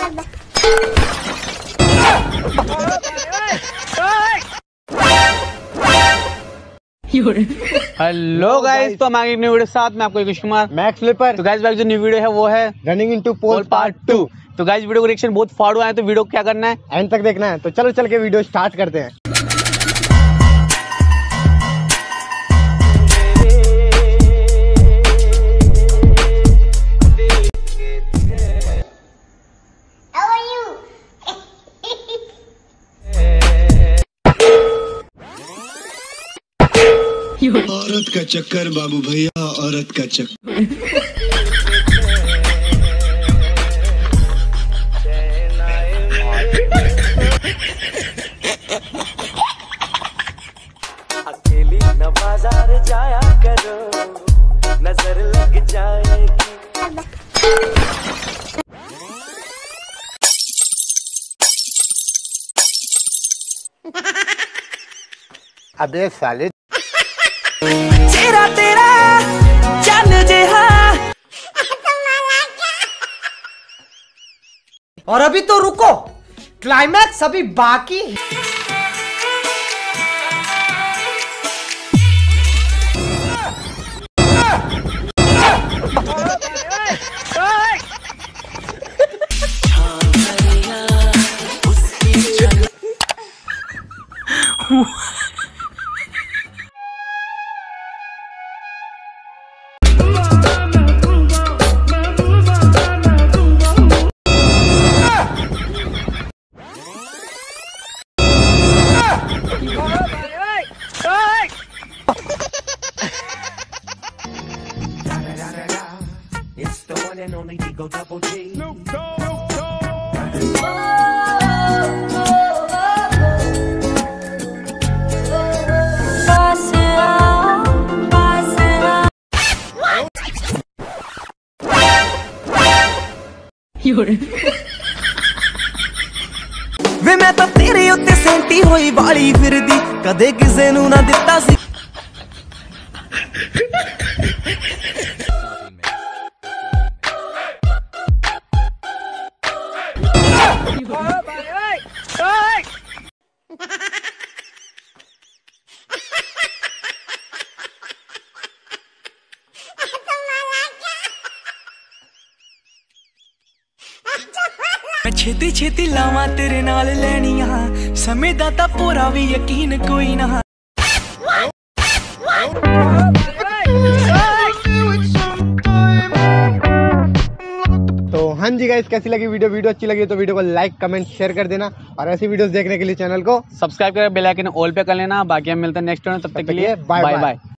Hello guys, तो हम आगे न्यू वीडियो साथ में आपको कुछ कुमार मैक्स फ्लिपर। तो गाइस जो न्यू वीडियो है वो है रनिंग इनटू पोल पार्ट 2। तो गाइस वीडियो को रिएक्शन बहुत फाड़ू आए, तो वीडियो को क्या करना है, एंड तक देखना है। तो चलो चल के वीडियो स्टार्ट करते हैं। औरत का चक्कर बाबू भैया, औरत का चक्कर। अकेली न बाजार जाया करो, नजर लग जाएगी। अबे साले तेरा तेरा चल जेहा। और अभी तो रुको, क्लाइमैक्स अभी बाकी है। It's the one and only Digo Double G. वे मैं तो तेरे उत्ते सेंटी होई वाली फिरदी, कदे किसे नू ना दिता सी। मैं छेती छेती लावा तेरे नाल लैनिया, समय दा तां पूरा भी यकीन कोई ना। तो हाँ जी गाइस, कैसी लगी वीडियो अच्छी लगी तो वीडियो को लाइक कमेंट शेयर कर देना, और ऐसी वीडियोस देखने के लिए चैनल को सब्सक्राइब कर बेल आइकन ऑल पे कर लेना। बाकी हम मिलते हैं नेक्स्ट वीडियो, तब तक के लिए बाय बाय।